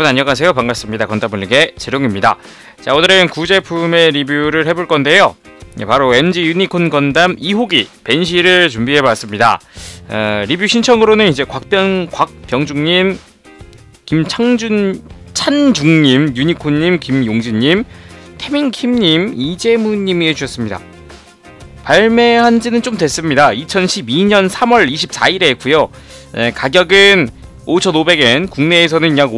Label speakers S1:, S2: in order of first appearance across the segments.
S1: 여러분 안녕하세요. 반갑습니다. 건담블릭의 재룡입니다. 자, 오늘은 구제품의 리뷰를 해볼 건데요. 바로 MG 유니콘 건담 2호기 벤시를 준비해봤습니다. 리뷰 신청으로는 이제 곽병중님, 찬중님, 유니콘님, 김용진님, 태민킴님, 이재무님이 해주셨습니다. 발매한지는 좀 됐습니다. 2012년 3월 24일에 했고요. 가격은 5,500엔, 국내에서는 약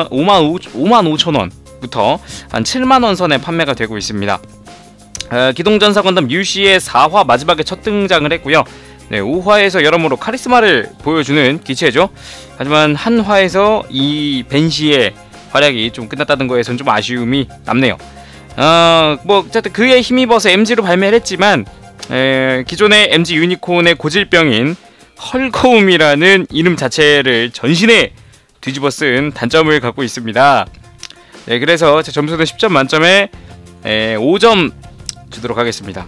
S1: 55,000원부터 한 7만원 선에 판매가 되고 있습니다. 기동전사 건담 UC의 4화 마지막에 첫 등장을 했고요. 5화에서 여러모로 카리스마를 보여주는 기체죠. 하지만 한 화에서 이 벤시의 활약이 좀 끝났다는 거에선 좀 아쉬움이 남네요. 어쨌든 그에 힘입어서 MG로 발매를 했지만 기존의 MG 유니콘의 고질병인 헐거움이라는 이름 자체를 전신에 뒤집어 쓴 단점을 갖고 있습니다. 그래서 제 점수는 10점 만점에 5점 주도록 하겠습니다.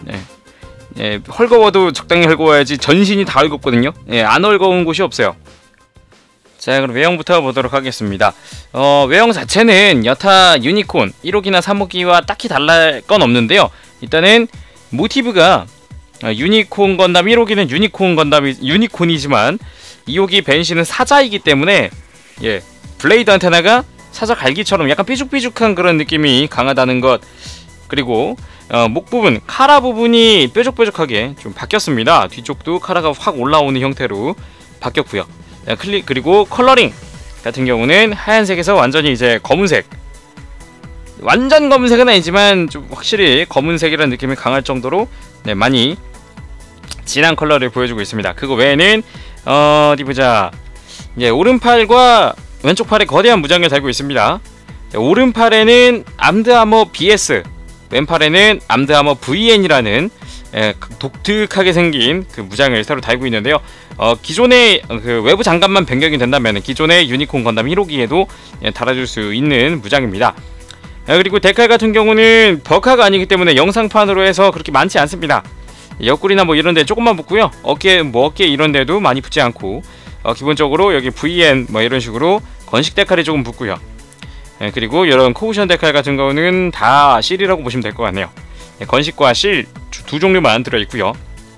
S1: 헐거워도 적당히 헐거워야지 전신이 다 헐겁거든요. 안 헐거운 곳이 없어요. 자, 그럼 외형부터 보도록 하겠습니다. 외형 자체는 여타 유니콘 1호기나 3호기와 딱히 달랄 건 없는데요. 일단은 모티브가 유니콘 건담 1호기는 유니콘이지만 2호기 벤시는 사자이기 때문에 블레이드 안테나가 사자 갈기처럼 약간 삐죽삐죽한 그런 느낌이 강하다는 것, 그리고 목 부분, 카라 부분이 뾰족뾰족하게 좀 바뀌었습니다. 뒤쪽도 카라가 확 올라오는 형태로 바뀌었고요. 그리고 컬러링 같은 경우는 하얀색에서 완전히 이제 검은색, 완전 검은색은 아니지만 좀 확실히 검은색이라는 느낌이 강할 정도로 많이 진한 컬러를 보여주고 있습니다. 그거 외에는 어디 보자, 오른팔과 왼쪽 팔에 거대한 무장을 달고 있습니다. 오른팔에는 암드아머 BS, 왼팔에는 암드아머 VN이라는 독특하게 생긴 그 무장을 새로 달고 있는데요. 기존의 그 외부 장갑만 변경이 된다면 기존의 유니콘 건담 1호기에도 달아줄 수 있는 무장입니다. 그리고 데칼 같은 경우는 버카가 아니기 때문에 영상판으로 해서 그렇게 많지 않습니다. 옆구리나 뭐 이런데 조금만 붙고요. 어깨 이런데도 많이 붙지 않고, 기본적으로 여기 VN 뭐 이런 식으로 건식 데칼이 조금 붙고요. 그리고 이런 코우션 데칼 같은 경우는 다 실이라고 보시면 될 것 같네요. 건식과 실 두 종류만 들어있고요.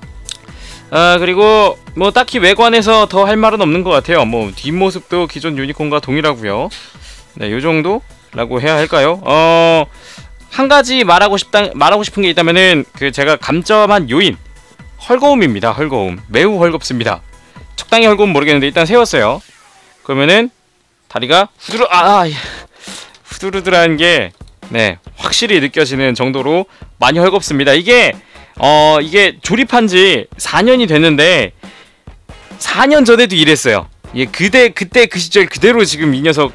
S1: 그리고 뭐 딱히 외관에서 더 할 말은 없는 것 같아요. 뭐 뒷모습도 기존 유니콘과 동일하고요. 요 정도라고 해야 할까요? 한 가지 말하고 싶은 게 있다면은 제가 감점한 요인, 헐거움입니다. 헐거움, 매우 헐겁습니다. 적당히 헐거움 모르겠는데 일단 세웠어요. 그러면은 다리가 후두르드라는 게 확실히 느껴지는 정도로 많이 헐겁습니다. 이게 조립한지 4년이 됐는데 4년 전에도 이랬어요. 그때 그 시절 그대로 지금 이 녀석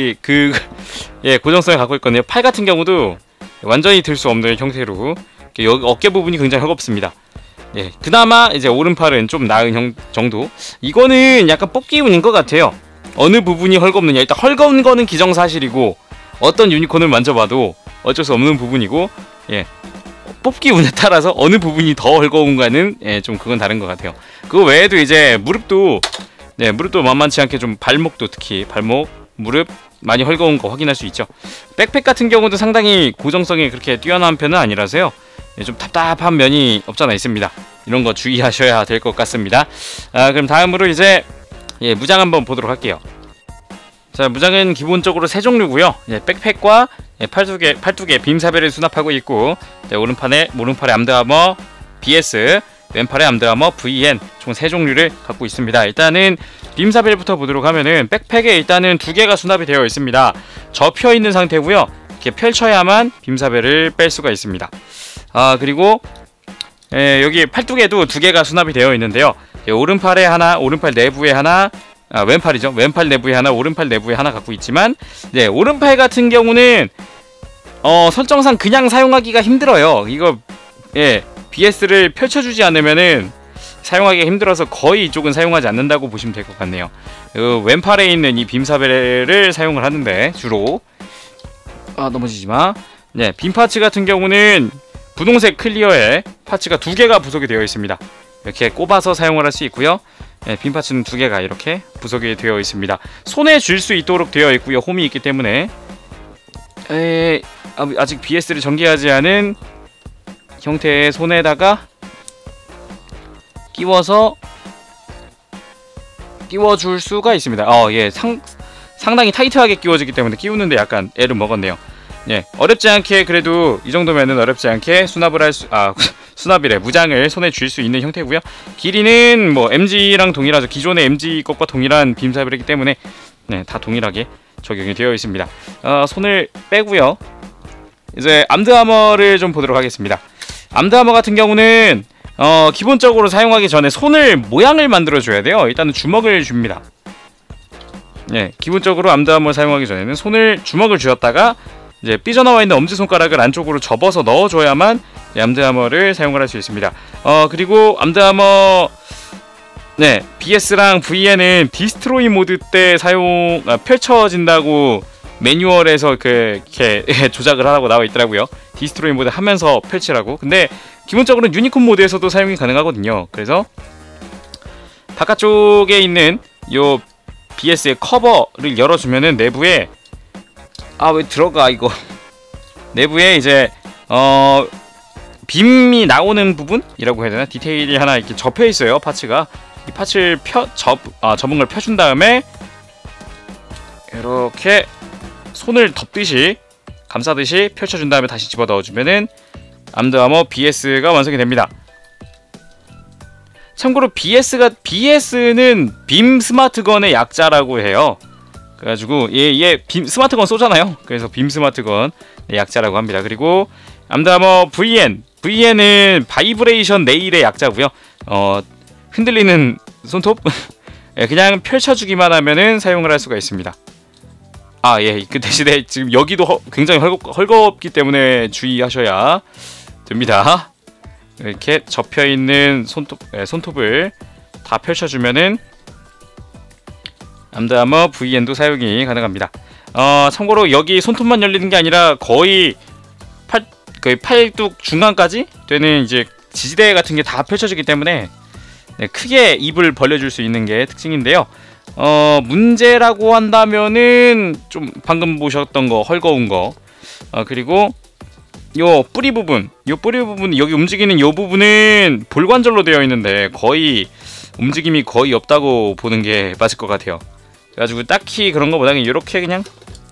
S1: 고정성을 갖고 있거든요. 팔 같은 경우도 완전히 들 수 없는 형태로 여기 어깨 부분이 굉장히 헐겁습니다. 그나마 이제 오른팔은 좀 나은 정도. 이거는 약간 뽑기 운인 것 같아요. 어느 부분이 헐겁느냐. 일단 헐거운 거는 기정사실이고, 어떤 유니콘을 만져봐도 어쩔 수 없는 부분이고, 뽑기 운에 따라서 어느 부분이 더 헐거운가는 좀 그건 다른 것 같아요. 그거 외에도 이제 무릎도 만만치 않게 좀 발목도, 특히 발목, 무릎 많이 헐거운 거 확인할 수 있죠. 백팩 같은 경우도 상당히 고정성이 그렇게 뛰어난 편은 아니라서요. 좀 답답한 면이 없잖아 있습니다. 이런 거 주의하셔야 될 것 같습니다. 그럼 다음으로 이제 무장 한번 보도록 할게요. 자, 무장은 기본적으로 세 종류고요. 백팩과 팔뚝에 빔사벨을 수납하고 있고, 오른팔에 암드아머 BS, 왼팔에 암드아머 VN, 총 세 종류를 갖고 있습니다. 일단은 빔사벨부터 보도록 하면은 백팩에 일단은 2개가 수납이 되어 있습니다. 접혀 있는 상태고요. 이렇게 펼쳐야만 빔사벨을 뺄 수가 있습니다. 그리고 여기 팔뚝에도 2개가 수납이 되어 있는데요. 오른팔에 하나, 오른팔 내부에 하나, 왼팔이죠. 왼팔 내부에 하나, 오른팔 내부에 하나 갖고 있지만, 오른팔 같은 경우는 설정상 그냥 사용하기가 힘들어요. 이거 BS를 펼쳐주지 않으면은 사용하기가 힘들어서 거의 이쪽은 사용하지 않는다고 보시면 될 것 같네요. 왼팔에 있는 이 빔사벨을 사용을 하는데 주로 넘어지지마. 빔 파츠 같은 경우는 분홍색 클리어에 파츠가 2개가 부속이 되어 있습니다. 이렇게 꼽아서 사용을 할 수 있고요. 예, 빔 파츠는 2개가 이렇게 부속이 되어 있습니다. 손에 쥘 수 있도록 되어 있고요. 홈이 있기 때문에 아직 BS를 전개하지 않은 형태의 손에다가 끼워줄 수가 있습니다. 예, 상당히 타이트하게 끼워지기 때문에 끼우는데 약간 애를 먹었네요. 예, 어렵지 않게 그래도 이 정도면은 어렵지 않게 수납이래 무장을 손에 쥘 수 있는 형태고요. 길이는 뭐 MG랑 동일하죠. 기존의 MG 것과 동일한 빔사블이기 때문에 네, 다 동일하게 적용이 되어 있습니다. 손을 빼고요. 이제 암드아머를 좀 보도록 하겠습니다. 암드아머 같은 경우는 기본적으로 사용하기 전에 손을 모양을 만들어 줘야 돼요. 일단은 주먹을 줍니다. 네, 기본적으로 암드아머를 사용하기 전에는 주먹을 쥐었다가 이제 삐져나와 있는 엄지손가락을 안쪽으로 접어서 넣어줘야만 암드아머를 사용을 할 수 있습니다. 그리고 암드아머 네, BS랑 VN은 디스트로이 모드 때 펼쳐진다고 매뉴얼에서 이렇게 조작을 하라고 나와 있더라고요. 디스트로이 모드 하면서 펼치라고. 근데 기본적으로는 유니콘 모드에서도 사용이 가능하거든요. 그래서 바깥쪽에 있는 요 BS의 커버를 열어주면은 내부에 왜 들어가 이거 내부에 이제 빔이 나오는 부분이라고 해야 되나? 디테일이 하나 이렇게 접혀 있어요. 파츠가 이 파츠를 접은 걸 펴준 다음에 이렇게 손을 덮듯이 감싸듯이 펼쳐준 다음에 다시 집어 넣어주면은 암드아머 BS가 완성이 됩니다. 참고로 BS는 빔 스마트건의 약자라고 해요. 그래가지고 얘 빔 스마트건 쏘잖아요. 그래서 빔 스마트건 약자라고 합니다. 그리고 암드아머 VN은 바이브레이션 네일의 약자고요. 흔들리는 손톱 그냥 펼쳐주기만 하면은 사용을 할 수가 있습니다. 예, 그 대신에 지금 여기도 굉장히 헐겁기 때문에 주의하셔야 됩니다. 이렇게 접혀있는 손톱을 다 펼쳐주면은 암드아머 VN도 사용이 가능합니다. 참고로 여기 손톱만 열리는 게 아니라 거의 팔뚝 중간까지 되는 이제 지지대 같은 게 다 펼쳐지기 때문에 네, 크게 입을 벌려줄 수 있는 게 특징인데요. 문제라고 한다면은 좀 방금 보셨던 거 헐거운 거 그리고 요 뿌리 부분 여기 움직이는 요 부분은 볼관절로 되어 있는데 거의 움직임이 거의 없다고 보는 게 맞을 것 같아요. 그래가지고 딱히 그런 거보다는 이렇게 그냥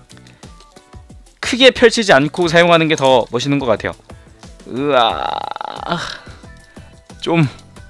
S1: 크게 펼치지 않고 사용하는 게 더 멋있는 것 같아요. 좀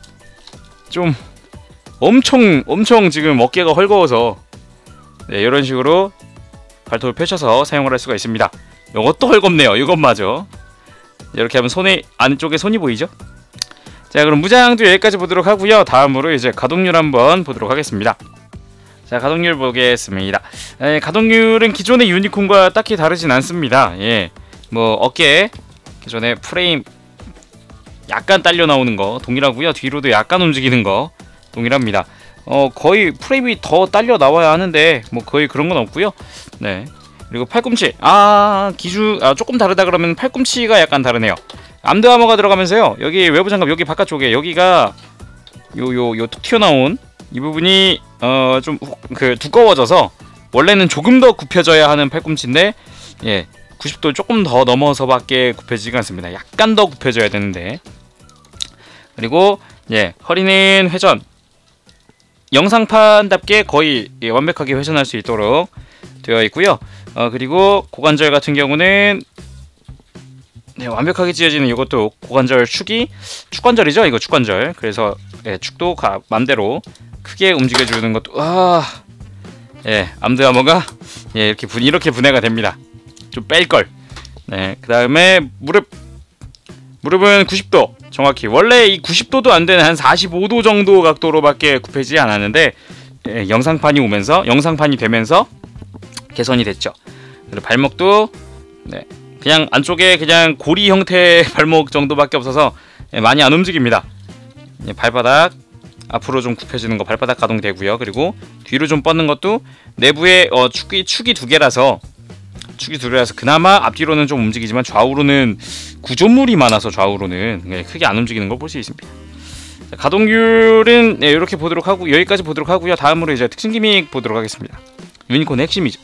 S1: 엄청 지금 어깨가 헐거워서 네, 이런 식으로 발톱을 펼쳐서 사용을 할 수가 있습니다. 이것도 헐겁네요. 이것마저 이렇게 하면 안쪽에 손이 보이죠? 자, 그럼 무장도 여기까지 보도록 하고요. 다음으로 이제 가동률 한번 보도록 하겠습니다. 자, 가동률 보겠습니다. 가동률은 기존의 유니콘과 딱히 다르진 않습니다. 예, 뭐 어깨 기존의 프레임 약간 딸려 나오는 거 동일하고요. 뒤로도 약간 움직이는 거 동일합니다. 거의 프레임이 더 딸려 나와야 하는데 뭐 거의 그런 건 없고요. 네. 그리고 팔꿈치 조금 다르다 그러면 팔꿈치가 약간 다르네요. 암드아머가 들어가면서요. 여기 외부 장갑 여기 바깥쪽에 여기가 요 툭 튀어나온 이 부분이 좀 두꺼워져서 원래는 조금 더 굽혀져야 하는 팔꿈치인데 예, 90도 조금 더 넘어서밖에 굽혀지지가 않습니다. 약간 더 굽혀져야 되는데. 그리고 예, 허리는 회전 영상판답게 거의 완벽하게 회전할 수 있도록 되어 있고요. 그리고 고관절 같은 경우는 네, 완벽하게 찢어지는 이것도 고관절 축관절이죠. 이거 축관절. 그래서 예, 축도 맘대로 크게 움직여주는 것도 예, 암드아머가 예, 이렇게 분해가 됩니다. 좀 뺄걸. 네, 그 다음에 무릎은 90도 정확히 원래 이 90도도 안 되는 한 45도 정도 각도로밖에 굽혀지지 않았는데 예, 영상판이 되면서 개선이 됐죠. 그리고 발목도 네, 그냥 안쪽에 그냥 고리 형태의 발목 정도밖에 없어서 예, 많이 안 움직입니다. 예, 발바닥 앞으로 좀 굽혀지는 거 발바닥 가동되고요. 그리고 뒤로 좀 뻗는 것도 내부에 축이 두 개라서 그나마 앞뒤로는 좀 움직이지만 좌우로는 구조물이 많아서 좌우로는 네, 크게 안 움직이는 걸 볼 수 있습니다. 가동률은 네, 이렇게 보도록 하고 여기까지 보도록 하고요. 다음으로 이제 특징 기믹 보도록 하겠습니다. 유니콘의 핵심이죠.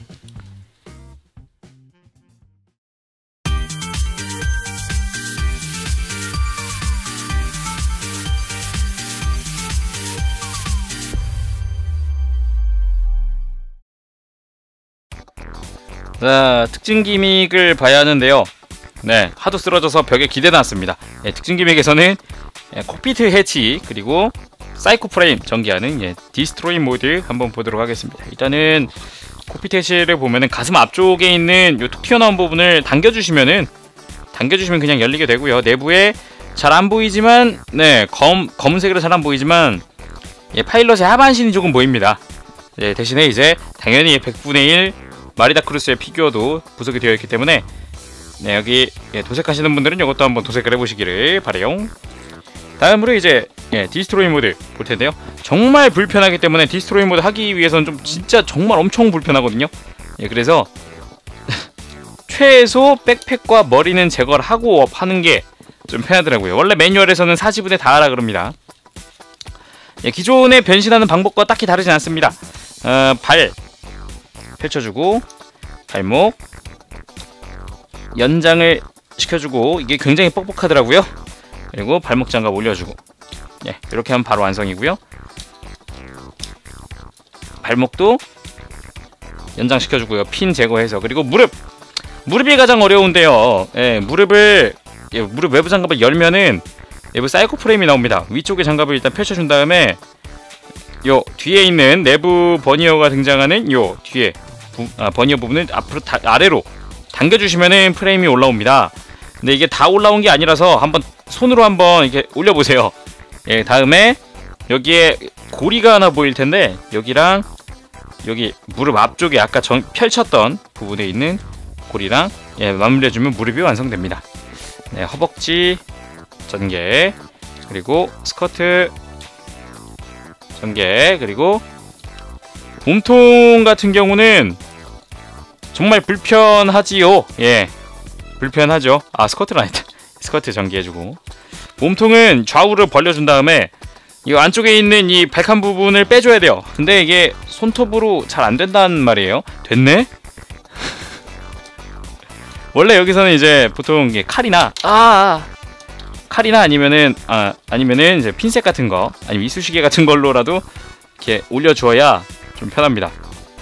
S1: 자, 특징 기믹을 봐야 하는데요. 네, 하도 쓰러져서 벽에 기대놨습니다. 네, 특징 기믹에서는 콕피트 해치 그리고 사이코 프레임 전개하는 디스트로이 모드 한번 보도록 하겠습니다. 일단은 콕피트 해치를 보면은 가슴 앞쪽에 있는 요 툭 튀어나온 부분을 당겨주시면 그냥 열리게 되고요. 내부에 잘 안 보이지만 네, 검은색으로 잘 안 보이지만 파일럿의 하반신이 조금 보입니다. 네, 대신에 이제 당연히 100분의 1 마리다 크루스의 피규어도 부속이 되어 있기 때문에 네, 여기 도색하시는 분들은 이것도 한번 도색을 해보시기를 바래요. 다음으로 이제 디스트로이 모드 볼 텐데요. 정말 불편하기 때문에 디스트로이 모드 하기 위해서는 좀 진짜 정말 엄청 불편하거든요. 그래서 최소 백팩과 머리는 제거를 하고 하는 게 좀 편하더라고요. 원래 매뉴얼에서는 40분에 다 하라 그럽니다. 기존에 변신하는 방법과 딱히 다르진 않습니다. 발 펼쳐주고 발목 연장을 시켜주고 이게 굉장히 뻑뻑하더라고요. 그리고 발목 장갑 올려주고 이렇게 하면 바로 완성이고요. 발목도 연장시켜주고요. 핀 제거해서. 그리고 무릎이 가장 어려운데요. 무릎 외부 장갑을 열면은 내부 사이코 프레임이 나옵니다. 위쪽에 장갑을 일단 펼쳐준 다음에 요 뒤에 있는 내부 버니어가 등장하는 요 뒤에 버니어 부분을 앞으로 아래로 당겨주시면은 프레임이 올라옵니다. 근데 이게 다 올라온 게 아니라서 한번 손으로 한번 이렇게 올려보세요. 다음에 여기에 고리가 하나 보일 텐데 여기랑 여기 무릎 앞쪽에 아까 펼쳤던 부분에 있는 고리랑 마무리해주면 무릎이 완성됩니다. 허벅지 전개 그리고 스커트 전개 그리고 몸통 같은 경우는 정말 불편하지요. 불편하죠. 스커트는 아니다. 스커트 전개해주고 몸통은 좌우를 벌려준 다음에 이 안쪽에 있는 이 발칸 부분을 빼줘야 돼요. 근데 이게 손톱으로 잘 안된단 말이에요. 됐네? 원래 여기서는 이제 보통 이게 칼이나 아니면은 이제 핀셋 같은 거 아니면 이쑤시개 같은 걸로라도 이렇게 올려주어야 좀 편합니다.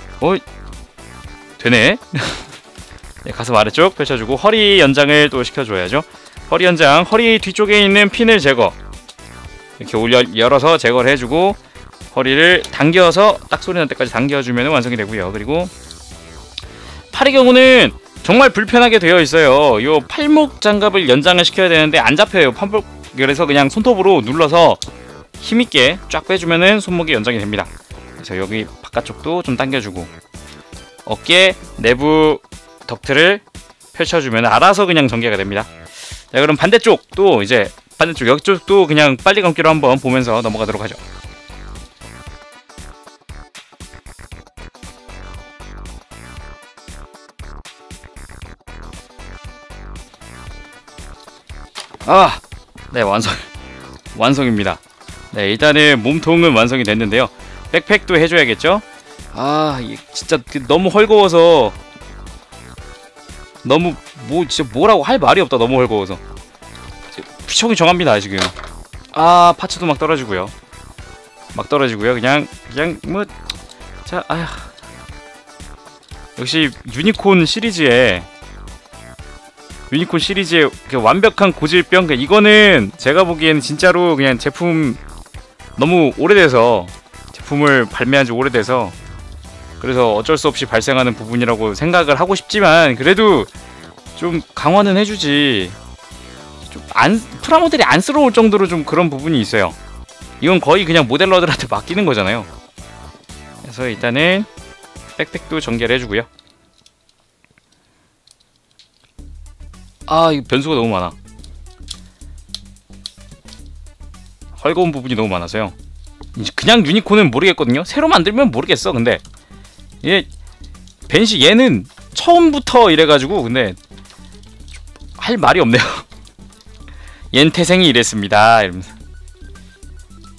S1: 되네. 가슴 아래쪽 펼쳐주고 허리 연장을 또 시켜줘야죠. 허리 연장, 허리 뒤쪽에 있는 핀을 제거. 이렇게 열어서 제거를 해주고 허리를 당겨서 딱 소리 날 때까지 당겨주면 완성이 되고요. 그리고 팔의 경우는 정말 불편하게 되어 있어요. 요 팔목 장갑을 연장을 시켜야 되는데 안 잡혀요. 팔목. 그래서 그냥 손톱으로 눌러서 힘있게 쫙 빼주면은 손목이 연장이 됩니다. 그래서 여기 바깥쪽도 좀 당겨주고 어깨 내부 덕트를 펼쳐주면 알아서 그냥 전개가 됩니다. 자, 그럼 반대쪽도 이제 반대쪽 여기쪽도 그냥 빨리 감기로 한번 보면서 넘어가도록 하죠. 네, 완성입니다. 네, 일단은 몸통은 완성이 됐는데요. 백팩도 해줘야겠죠? 진짜 너무 헐거워서 너무 진짜 뭐라고 할 말이 없다. 너무 헐거워서 피청이 정합니다 지금. 파츠도 막 떨어지고요. 그냥 뭐 자, 역시 유니콘 시리즈의 완벽한 고질병. 이거는 제가 보기에는 진짜로 그냥 제품 너무 오래돼서 제품을 발매한 지 오래돼서 그래서 어쩔 수 없이 발생하는 부분이라고 생각을 하고 싶지만 그래도 좀 강화는 해주지. 좀 프라모델이 안쓰러울 정도로 좀 그런 부분이 있어요. 이건 거의 그냥 모델러들한테 맡기는 거잖아요. 그래서 일단은 백팩도 전개를 해주고요. 이거 변수가 너무 많아. 헐거운 부분이 너무 많아서요. 그냥 유니콘은 모르겠거든요. 새로 만들면 모르겠어. 근데 얘는 처음부터 이래가지고 근데 할 말이 없네요. 얜 태생이 이랬습니다 이러면서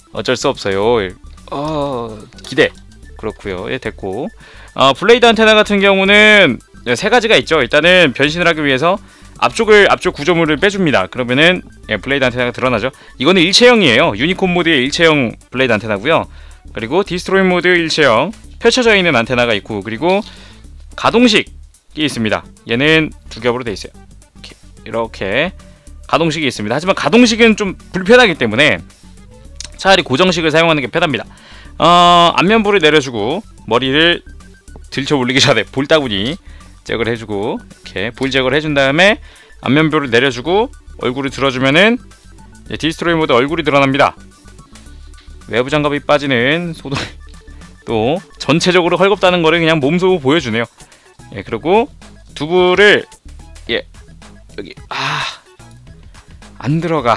S1: 어쩔 수 없어요. 기대. 그렇고요. 예, 됐고. 블레이드 안테나 같은 경우는 세 가지가 있죠. 일단은 변신을 하기 위해서 앞쪽 구조물을 빼줍니다. 그러면은 블레이드 안테나가 드러나죠. 이거는 일체형이에요. 유니콘 모드의 일체형 블레이드 안테나고요. 그리고 디스트로이 모드 일체형 펼쳐져 있는 안테나가 있고, 그리고 가동식이 있습니다. 얘는 두 겹으로 돼 있어요. 이렇게 가동식이 있습니다. 하지만 가동식은 좀 불편하기 때문에 차라리 고정식을 사용하는 게 편합니다. 안면부를 내려주고 머리를 들쳐 올리기 전에 볼따구니 제거를 해주고, 이렇게 볼 제거를 해준 다음에 안면부를 내려주고 얼굴을 들어주면은 디스트로이 모드 얼굴이 드러납니다. 외부 장갑이 빠지는 소독. 또 전체적으로 헐겁다는 거를 그냥 몸소 보여주네요. 예, 그리고 두부를 여기 안 들어가.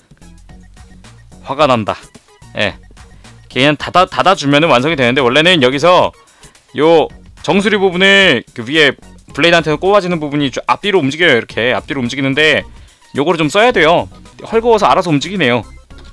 S1: 화가 난다. 예, 그냥 닫아주면은 완성이 되는데, 원래는 여기서 요 정수리 부분을 그 위에 블레이드 안테나 꼽아지는 부분이 앞뒤로 움직여요. 이렇게 앞뒤로 움직이는데 요거를 좀 써야 돼요. 헐거워서 알아서 움직이네요.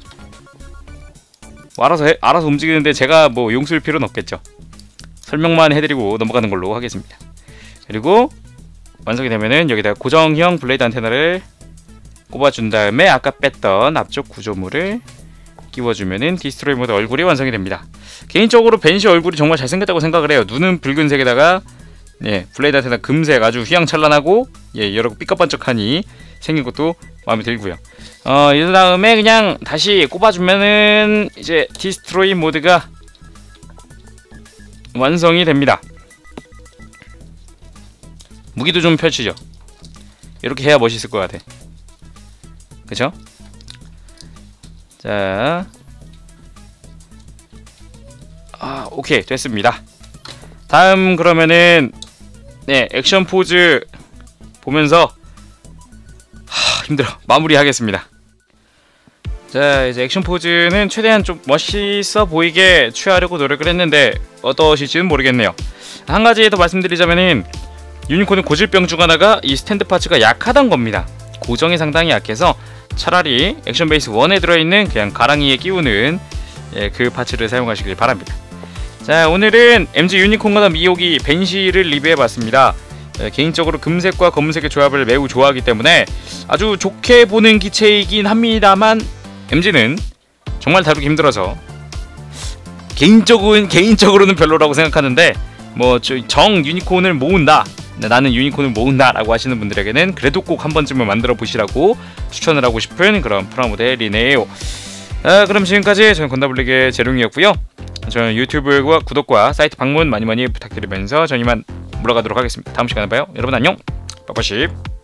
S1: 알아서 움직이는데 제가 뭐 용서할 필요는 없겠죠. 설명만 해드리고 넘어가는 걸로 하겠습니다. 그리고 완성이 되면은 여기다가 고정형 블레이드 안테나를 꼽아준 다음에 아까 뺐던 앞쪽 구조물을 끼워주면은 디스트로이 모드 얼굴이 완성이 됩니다. 개인적으로 벤시 얼굴이 정말 잘생겼다고 생각을 해요. 눈은 붉은색에다가 블레이드 안테나 금색 아주 휘황찬란하고 여러 삐까번쩍하니 생긴 것도 마음에 들고요. 이 다음에 그냥 다시 꼽아주면은 이제 디스트로이 모드가 완성이 됩니다. 무기도 좀 펼치죠. 이렇게 해야 멋있을 것 같아. 그쵸? 자, 오케이, 됐습니다. 다음 그러면은 액션 포즈 보면서 힘들어 마무리하겠습니다. 자, 이제 액션 포즈는 최대한 좀 멋있어 보이게 취하려고 노력을 했는데 어떠실지는 모르겠네요. 한 가지 더 말씀드리자면은 유니콘의 고질병 중 하나가 이 스탠드 파츠가 약하단 겁니다. 고정이 상당히 약해서 차라리 액션 베이스 1에 들어있는 그냥 가랑이에 끼우는 그 파츠를 사용하시길 바랍니다. 자, 오늘은 MG 유니콘 가담 2호기 벤시를 리뷰해봤습니다. 개인적으로 금색과 검은색의 조합을 매우 좋아하기 때문에 아주 좋게 보는 기체이긴 합니다만, MG는 정말 다루기 힘들어서 개인적으로는 별로라고 생각하는데, 뭐 정 유니콘을 모은다, 나는 유니콘을 모은다 라고 하시는 분들에게는 그래도 꼭 한 번쯤은 만들어 보시라고 추천을 하고 싶은 그런 프라모델이네요. 그럼 지금까지 저는 건담블릭의 재룡이었고요. 저는 유튜브와 구독과 사이트 방문 많이 부탁드리면서 전 이만 물러가도록 하겠습니다. 다음 시간에 봐요. 여러분 안녕. 빠빠십.